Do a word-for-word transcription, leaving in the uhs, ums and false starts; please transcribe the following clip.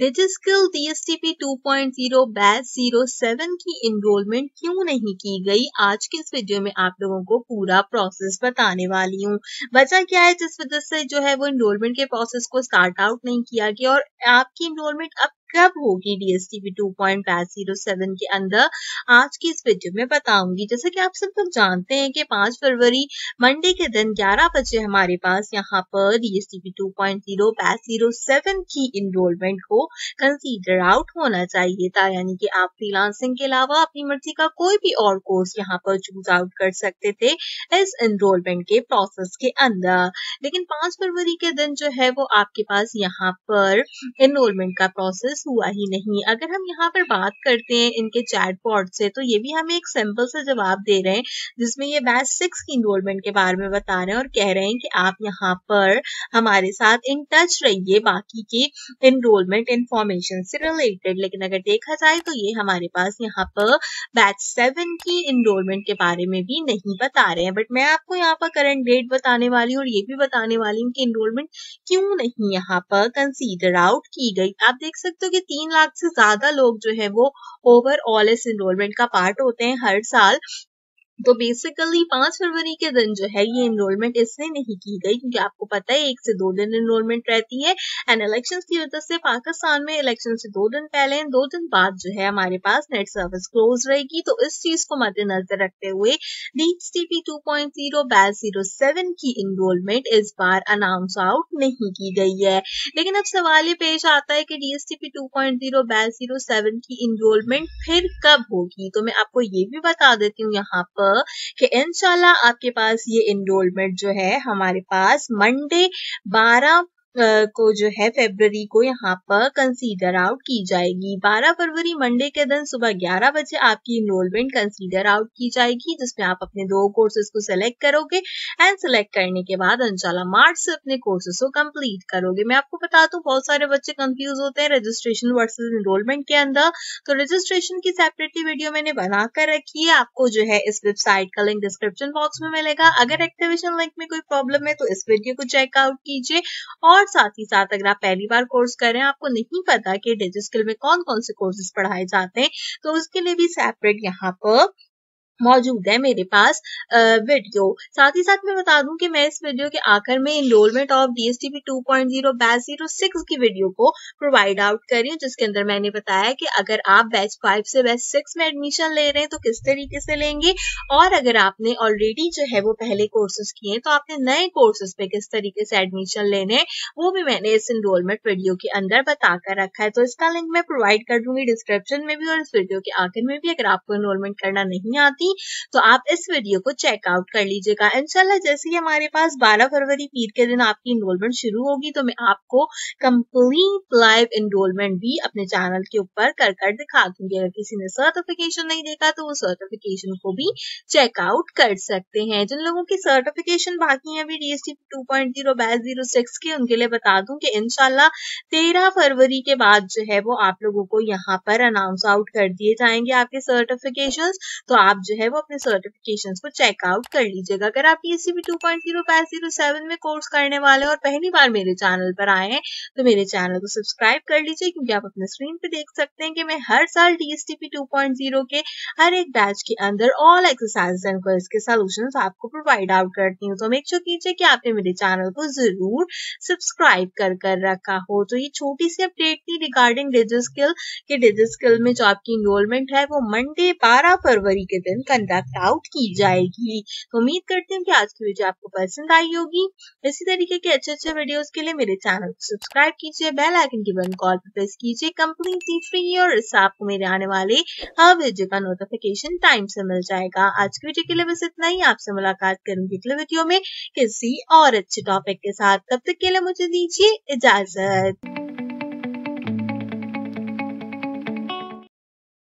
डिजिस्किल DSTP two point zero batch zero seven की enrollment क्यों नहीं की गई, आज के इस वीडियो में आप लोगों को पूरा प्रोसेस बताने वाली हूँ। वजह क्या है जिस वजह से जो है वो इनरोलमेंट के प्रोसेस को स्टार्ट आउट नहीं किया गया और आपकी इनरोलमेंट अब कब होगी DSTP two point zero seven के अंदर, आज की इस वीडियो में बताऊंगी। जैसे कि आप सब लोग जानते हैं कि पाँच फरवरी मंडे के दिन ग्यारह बजे हमारे पास यहाँ पर DSTP two point zero zero seven की इनरोलमेंट को कंसीडर आउट होना चाहिए था, यानी कि आप फ्रीलांसिंग के अलावा अपनी मर्जी का कोई भी और कोर्स यहाँ पर चूज आउट कर सकते थे इस इनरोलमेंट के प्रोसेस के अंदर। लेकिन पाँच फरवरी के दिन जो है वो आपके पास यहाँ पर इनरोलमेंट का प्रोसेस हुआ ही नहीं। अगर हम यहाँ पर बात करते हैं इनके चैटबॉट से, तो ये भी हमें एक सिंपल सा जवाब दे रहे हैं जिसमें ये बैच सिक्स की इनरोलमेंट के बारे में बता रहे हैं और कह रहे हैं कि आप यहाँ पर हमारे साथ इन टच रहिए बाकी की इनरोलमेंट इंफॉर्मेशन से रिलेटेड। लेकिन अगर देखा जाए तो ये हमारे पास यहाँ पर बैच सेवन की इनरोलमेंट के बारे में भी नहीं बता रहे हैं। बट मैं आपको यहाँ पर करंट डेट बताने वाली हूँ और ये भी बताने वाली हूँ कि इनरोलमेंट क्यों नहीं यहाँ पर कंसीडर आउट की गई। आप देख सकते हो कि तीन लाख से ज्यादा लोग जो है वो ओवरऑल इस इनरोलमेंट का पार्ट होते हैं हर साल। तो बेसिकली पाँच फरवरी के दिन जो है ये इनरोलमेंट इसलिए नहीं की गई क्योंकि आपको पता है एक से दो दिन इनरोलमेंट रहती है एंड इलेक्शंस की वजह से पाकिस्तान में इलेक्शन से दो दिन पहले दो दिन बाद जो है हमारे पास नेट सर्विस क्लोज रहेगी। तो इस चीज को मद्देनजर रखते हुए DSTP two point zero batch zero seven की इनरोलमेंट इस बार अनाउंस आउट नहीं की गई है। लेकिन अब सवाल ये पेश आता है कि DSTP two point zero batch zero seven की इनरोलमेंट फिर कब होगी। तो मैं आपको ये भी बता देती हूँ यहाँ पर कि इंशाल्लाह आपके पास ये इनरोलमेंट जो है हमारे पास मंडे बारह को जो है फरवरी को यहाँ पर कंसीडर आउट की जाएगी। बारह फरवरी मंडे के दिन सुबह ग्यारह बजे आपकी इनरोलमेंट कंसीडर आउट की जाएगी जिसमें आप अपने दो कोर्सेज को सिलेक्ट करोगे एंड सिलेक्ट करने के बाद इंशाल्लाह मार्च से अपने कोर्सेज को कंप्लीट करोगे। मैं आपको बता दूं बहुत सारे बच्चे कंफ्यूज होते हैं रजिस्ट्रेशन वर्सेस इनरोलमेंट के अंदर, तो रजिस्ट्रेशन की सेपरेटली वीडियो मैंने बनाकर रखी है, आपको जो है इस वेबसाइट का लिंक डिस्क्रिप्शन बॉक्स में मिलेगा। अगर एक्टिवेशन लिंक में कोई प्रॉब्लम है तो इस वीडियो को चेकआउट कीजिए और और साथ ही साथ अगर आप पहली बार कोर्स कर रहे हैं, आपको नहीं पता कि डिजिस्किल में कौन कौन से कोर्सेज पढ़ाए जाते हैं, तो उसके लिए भी सेपरेट यहाँ पर मौजूद है मेरे पास वीडियो। साथ ही साथ मैं बता दूं कि मैं इस वीडियो के आखिर में enrollment of DSTP two point zero batch zero six की वीडियो को प्रोवाइड आउट कर रही हूँ जिसके अंदर मैंने बताया कि अगर आप बैच फाइव से बैच सिक्स में एडमिशन ले रहे हैं तो किस तरीके से लेंगे और अगर आपने ऑलरेडी जो है वो पहले कोर्सेज किए हैं तो आपने नए कोर्सेज पे किस तरीके से एडमिशन लेने हैं वो भी मैंने इस इनरोलमेंट वीडियो के अंदर बताकर रखा है। तो इसका लिंक मैं प्रोवाइड कर दूंगी डिस्क्रिप्शन में भी और इस वीडियो के आखिर में भी। अगर आपको इनरोलमेंट करना नहीं आती तो आप इस वीडियो को चेकआउट कर लीजिएगा। इंशाल्लाह जैसे ही हमारे पास बारह फरवरी पीर के दिन आपकी इनरोलमेंट शुरू होगी तो मैं आपको कंप्लीट लाइव इनरोलमेंट भी अपने चैनल के ऊपर कर कर दिखा दूंगी। अगर किसी ने सर्टिफिकेशन नहीं देखा तो वो सर्टिफिकेशन को भी चेकआउट कर सकते हैं। जिन लोगों की सर्टिफिकेशन बाकी है अभी DSTP two point zero batch zero six के, उनके लिए बता दूं कि इंशाल्लाह तेरह फरवरी के बाद जो है वो आप लोगों को यहाँ पर अनाउंस आउट कर दिए जाएंगे आपके सर्टिफिकेशन। तो आप जो है वो अपने सर्टिफिकेशंस को चेकआउट कर लीजिएगा। अगर आप DSTP two point zero batch zero seven में कोर्स करने वाले और पहली बार मेरे चैनल पर आए हैं तो मेरे चैनल को सब्सक्राइब कर लीजिए क्योंकि आप अपने स्क्रीन पे देख सकते हैं कि मैं हर साल डीएसटीपी टू पॉइंट ज़ीरो के हर एक बैच के अंदर ऑल एक्सरसाइज एंड क्विज के सॉल्यूशंस आपको प्रोवाइड आउट करती हूँ। तो मेक श्योर कीजिए कि आपने मेरे चैनल को जरूर सब्सक्राइब कर कर रखा हो। तो ये छोटी सी अपडेट थी रिगार्डिंग डिजिस्किल के डिजिस्किल में जो आपकी इनरोलमेंट है वो मंडे बारह फरवरी के दिन कंडक्ट आउट की जाएगी। तो उम्मीद करती हूँ कि आज की वीडियो आपको पसंद आई होगी। इसी तरीके के अच्छे अच्छे वीडियोस के लिए मेरे चैनल को सब्सक्राइब कीजिए, बेल आइकन की बटन कॉल पर प्रेस कीजिए, कंप्लीटली फ्री और इससे आपको मेरे आने वाले हर वीडियो का नोटिफिकेशन टाइम से मिल जाएगा। आज की वीडियो के लिए बस इतना ही। आपसे मुलाकात करूंगी अगले वीडियो में किसी और अच्छे टॉपिक के साथ। तब तक के लिए मुझे दीजिए इजाजत।